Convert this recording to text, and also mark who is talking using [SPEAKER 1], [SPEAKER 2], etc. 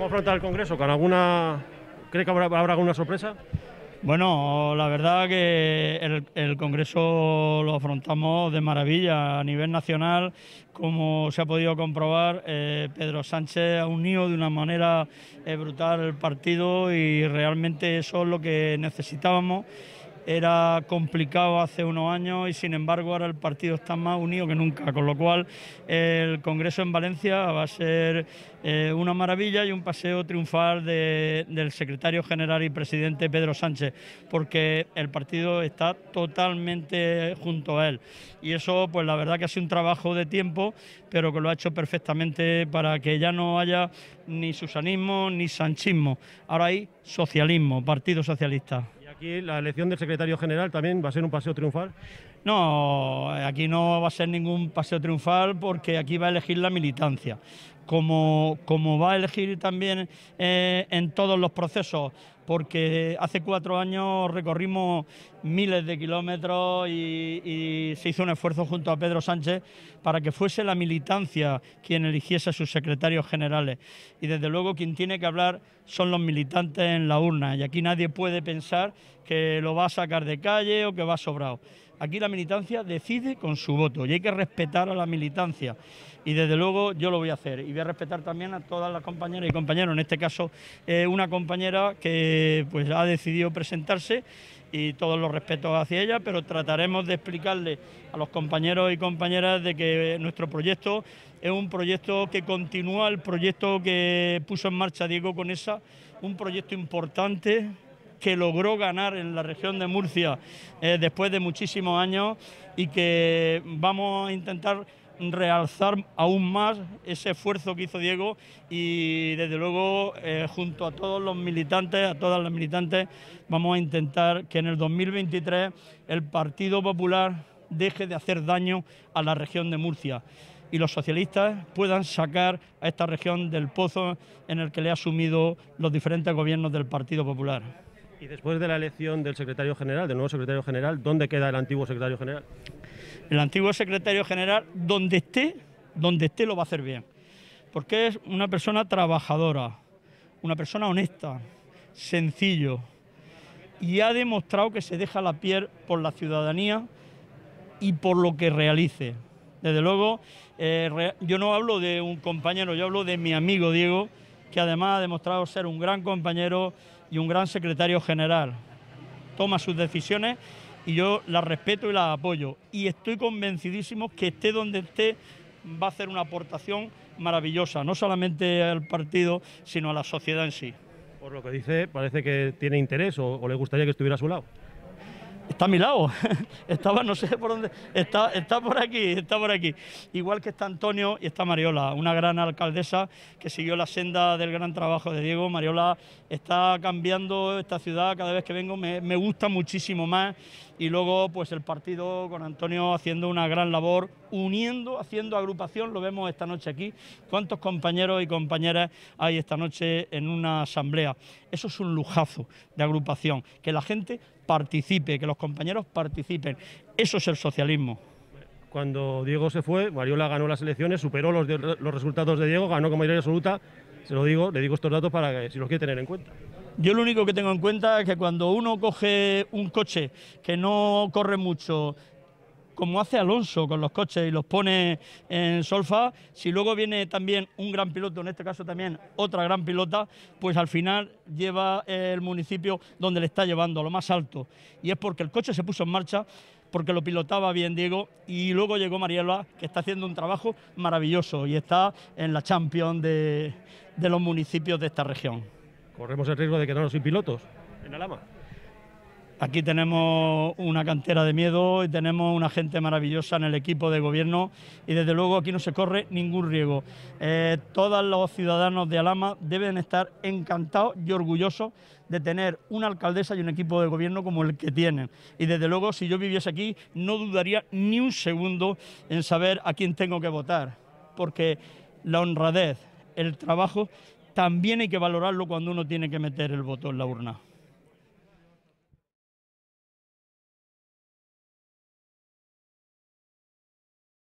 [SPEAKER 1] ¿Cómo afronta el Congreso? ¿Con alguna... ¿Cree que habrá alguna sorpresa?
[SPEAKER 2] Bueno, la verdad que el Congreso lo afrontamos de maravilla a nivel nacional, como se ha podido comprobar. Pedro Sánchez ha unido de una manera brutal el partido y realmente eso es lo que necesitábamos. Era complicado hace unos años y sin embargo ahora el partido está más unido que nunca, con lo cual el Congreso en Valencia va a ser una maravilla y un paseo triunfal del secretario general y presidente Pedro Sánchez, porque el partido está totalmente junto a él y eso pues la verdad que ha sido un trabajo de tiempo, pero que lo ha hecho perfectamente para que ya no haya ni susanismo ni sanchismo, ahora hay socialismo, Partido Socialista.
[SPEAKER 1] Aquí la elección del secretario general también va a ser un paseo triunfal.
[SPEAKER 2] No, aquí no va a ser ningún paseo triunfal porque aquí va a elegir la militancia. Como va a elegir también en todos los procesos, porque hace 4 años recorrimos miles de kilómetros y se hizo un esfuerzo junto a Pedro Sánchez para que fuese la militancia quien eligiese a sus secretarios generales. Y desde luego quien tiene que hablar son los militantes en la urna y aquí nadie puede pensar que lo va a sacar de calle o que va sobrado. Aquí la militancia decide con su voto y hay que respetar a la militancia y desde luego yo lo voy a hacer y voy a respetar también a todas las compañeras y compañeros, en este caso una compañera que pues ha decidido presentarse y todos los respetos hacia ella, pero trataremos de explicarle a los compañeros y compañeras de que nuestro proyecto es un proyecto que continúa el proyecto que puso en marcha Diego Conesa, un proyecto importante que logró ganar en la región de Murcia después de muchísimos años y que vamos a intentar realzar aún más ese esfuerzo que hizo Diego y desde luego junto a todos los militantes, a todas las militantes, vamos a intentar que en el 2023 el Partido Popular deje de hacer daño a la región de Murcia y los socialistas puedan sacar a esta región del pozo en el que le ha sumido los diferentes gobiernos del Partido Popular.
[SPEAKER 1] Y después de la elección del secretario general, del nuevo secretario general, ¿dónde queda el antiguo secretario general?
[SPEAKER 2] El antiguo secretario general, donde esté lo va a hacer bien, porque es una persona trabajadora, una persona honesta, sencillo, y ha demostrado que se deja la piel por la ciudadanía y por lo que realice. Desde luego, yo no hablo de un compañero, yo hablo de mi amigo Diego, que además ha demostrado ser un gran compañero y un gran secretario general. Toma sus decisiones y yo las respeto y las apoyo. Y estoy convencidísimo que esté donde esté va a hacer una aportación maravillosa, no solamente al partido, sino a la sociedad en sí.
[SPEAKER 1] Por lo que dice, parece que tiene interés o le gustaría que estuviera a su lado.
[SPEAKER 2] Está a mi lado, estaba no sé por dónde, está por aquí, igual que está Antonio y está Mariola, una gran alcaldesa que siguió la senda del gran trabajo de Diego. Mariola está cambiando esta ciudad, cada vez que vengo me gusta muchísimo más y luego pues el partido con Antonio haciendo una gran labor, uniendo, haciendo agrupación, lo vemos esta noche aquí, cuántos compañeros y compañeras hay esta noche en una asamblea. Eso es un lujazo de agrupación, que la gente participe, que los compañeros participen. Eso es el socialismo.
[SPEAKER 1] Cuando Diego se fue, Mariola ganó las elecciones, superó los resultados de Diego, ganó con mayoría absoluta. Se lo digo, le digo estos datos para que si los quiere tener en cuenta.
[SPEAKER 2] Yo lo único que tengo en cuenta es que cuando uno coge un coche que no corre mucho, como hace Alonso con los coches y los pone en solfa, si luego viene también un gran piloto, en este caso también otra gran pilota, pues al final lleva el municipio donde le está llevando, a lo más alto. Y es porque el coche se puso en marcha, porque lo pilotaba bien Diego y luego llegó Mariola, que está haciendo un trabajo maravilloso y está en la Champions de los municipios de esta región.
[SPEAKER 1] ¿Corremos el riesgo de quedarnos sin pilotos en Alhama?
[SPEAKER 2] Aquí tenemos una cantera de miedo y tenemos una gente maravillosa en el equipo de gobierno y desde luego aquí no se corre ningún riesgo. Todos los ciudadanos de Alhama deben estar encantados y orgullosos de tener una alcaldesa y un equipo de gobierno como el que tienen. Y desde luego si yo viviese aquí no dudaría ni un segundo en saber a quién tengo que votar, porque la honradez, el trabajo, también hay que valorarlo cuando uno tiene que meter el voto en la urna.